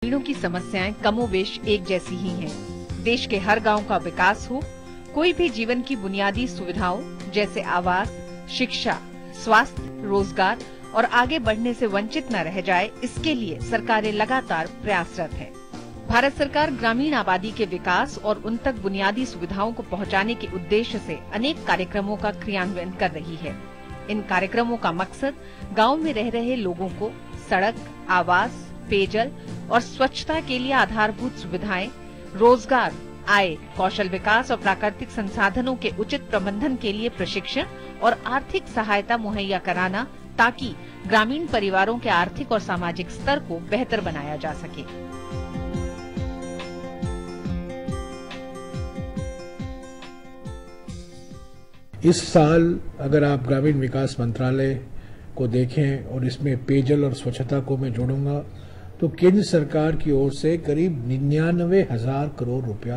ग्रामीणों की समस्याएं कमोवेश एक जैसी ही हैं। देश के हर गांव का विकास हो, कोई भी जीवन की बुनियादी सुविधाओं जैसे आवास, शिक्षा, स्वास्थ्य, रोजगार और आगे बढ़ने से वंचित न रह जाए, इसके लिए सरकारें लगातार प्रयासरत हैं। भारत सरकार ग्रामीण आबादी के विकास और उन तक बुनियादी सुविधाओं को पहुंचाने के उद्देश्य से अनेक कार्यक्रमों का क्रियान्वयन कर रही है। इन कार्यक्रमों का मकसद गांव में रह रहे लोगों को सड़क, आवास, पेयजल और स्वच्छता के लिए आधारभूत सुविधाएं, रोजगार, आय, कौशल विकास और प्राकृतिक संसाधनों के उचित प्रबंधन के लिए प्रशिक्षण और आर्थिक सहायता मुहैया कराना, ताकि ग्रामीण परिवारों के आर्थिक और सामाजिक स्तर को बेहतर बनाया जा सके। इस साल अगर आप ग्रामीण विकास मंत्रालय को देखें और इसमें पेयजल और स्वच्छता को मैं जोड़ूंगा, तो केंद्र सरकार की ओर से करीब 99,000 करोड़ रुपया